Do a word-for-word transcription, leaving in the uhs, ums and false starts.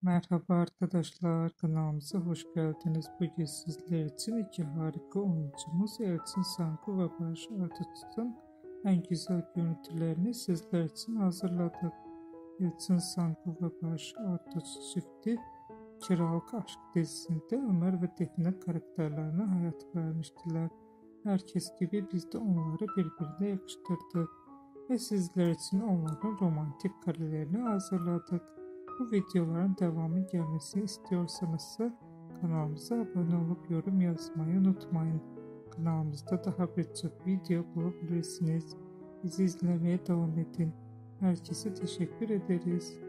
Merhaba arkadaşlar, kanalımıza hoş geldiniz. Bugün sizler için iki harika oyuncumuz Elçin Sangu ve Barış Arduç'un en güzel görüntülerini sizler için hazırladık. Elçin Sangu ve Barış Arduç çifti Kiralık Aşk dizisinde Ömer ve Defne karakterlerine hayat vermiştiler. Herkes gibi biz de onları birbirine yakıştırdık ve sizler için onların romantik karelerini hazırladık. Bu videoların devamı gelmesini istiyorsanız kanalımıza abone olup yorum yazmayı unutmayın. Kanalımızda daha birçok video bulabilirsiniz. Bizi izlemeye devam edin. Herkese teşekkür ederiz.